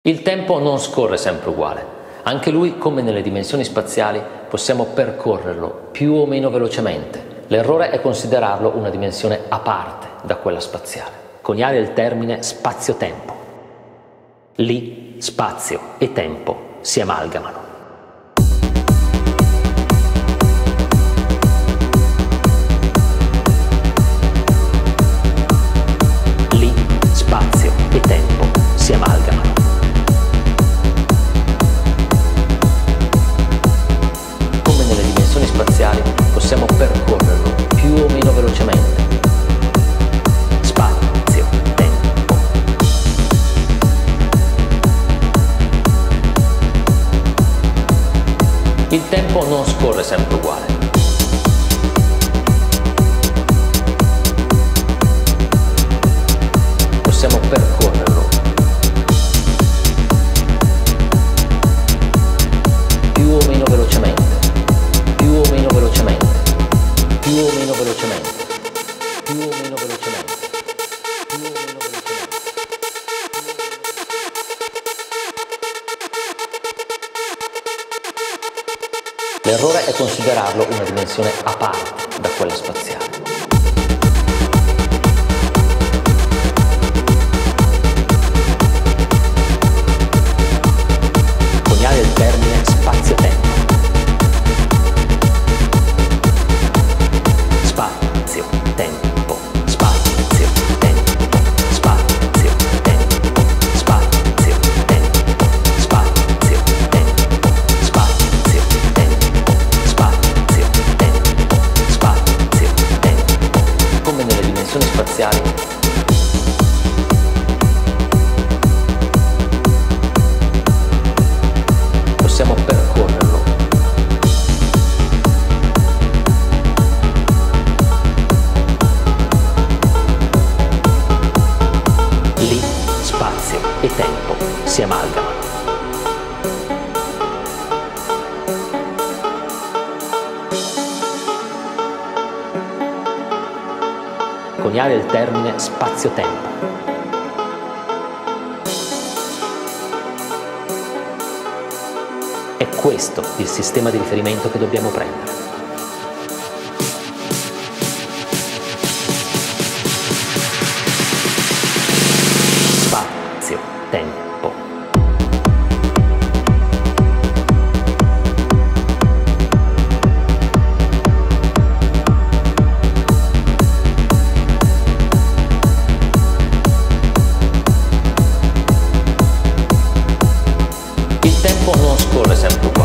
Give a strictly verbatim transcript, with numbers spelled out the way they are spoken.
Il tempo non scorre sempre uguale. Anche lui, come nelle dimensioni spaziali, possiamo percorrerlo più o meno velocemente. L'errore è considerarlo una dimensione a parte da quella spaziale. Coniare il termine spazio-tempo. Lì spazio e tempo si amalgamano. Lì spazio e tempo si amalgamano. Come nelle dimensioni spaziali possiamo percorrerlo più o meno velocemente. Spazio, tempo. Il tempo non scorre sempre uguale. Possiamo percorrerlo più o meno velocemente, più o meno velocemente, più o meno velocemente, più o meno velocemente, più o meno velocemente. L'errore è considerarlo una dimensione a parte da quella spaziale. Coniare il termine spazio-tempo. Spazio, tempo, spazio, tempo, spazio, tempo, spazio, tempo, spazio, tempo, spazio, tempo, spazio, tempo, spazio, tempo. Come nelle dimensioni spaziali, possiamo percorrerlo lì spazio e tempo si amalgamano. Coniare il termine spazio-tempo. È questo il sistema di riferimento che dobbiamo prendere. Spazio, tempo. Il tempo non scorre sempre uguale.